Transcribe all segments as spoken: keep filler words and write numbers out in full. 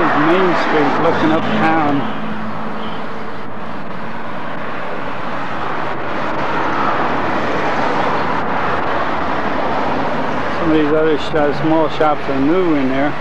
is Main Street looking uptown. Some of these other sh uh, small shops are new in there.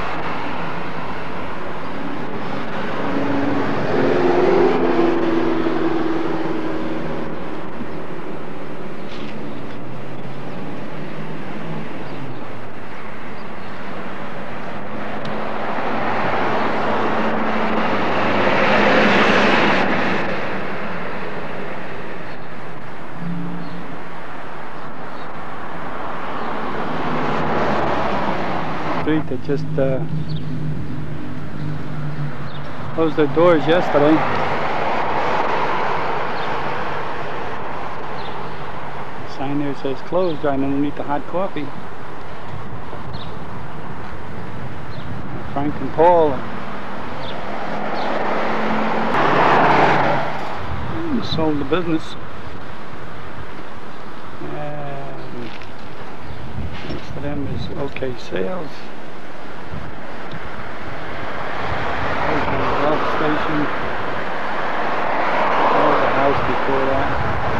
That just uh, closed their doors yesterday. The sign there says closed right underneath the hot coffee. Frank and Paul sold the business. And next to them is OK Sales. Station. There was a house before that.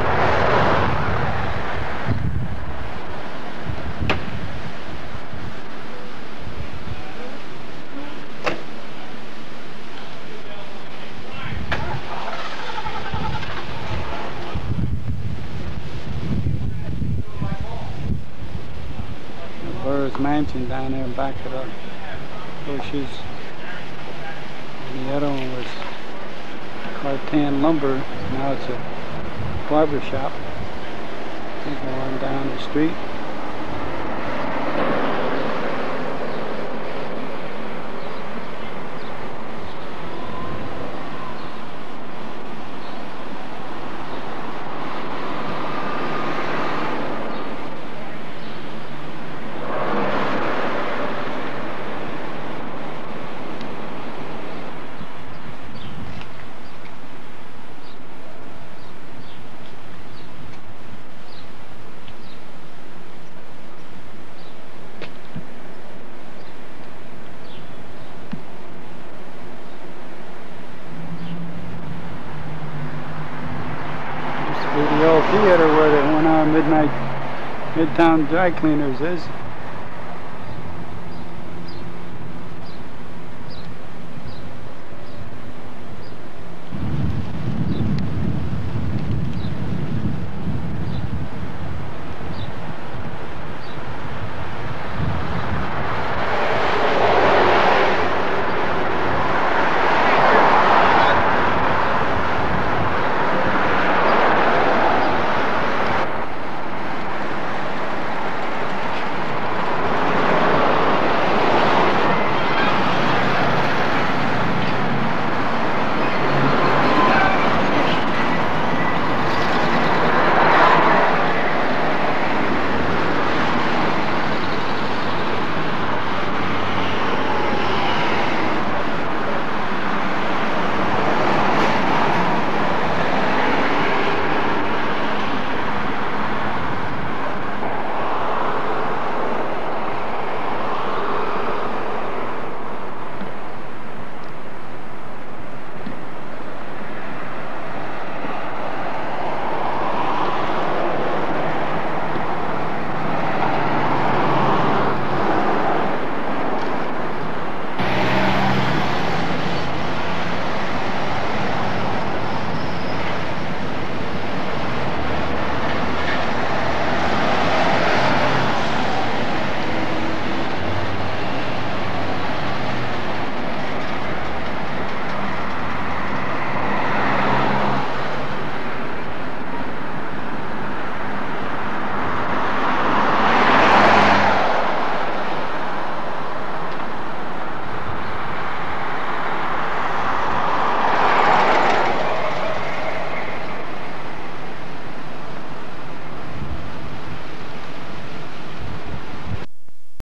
The Burris Mansion down there in back of the bushes. The other one was Cartan Lumber. Now it's a barber shop. People on down the street. The old theater where the one hour midnight Midtown Dry Cleaners is.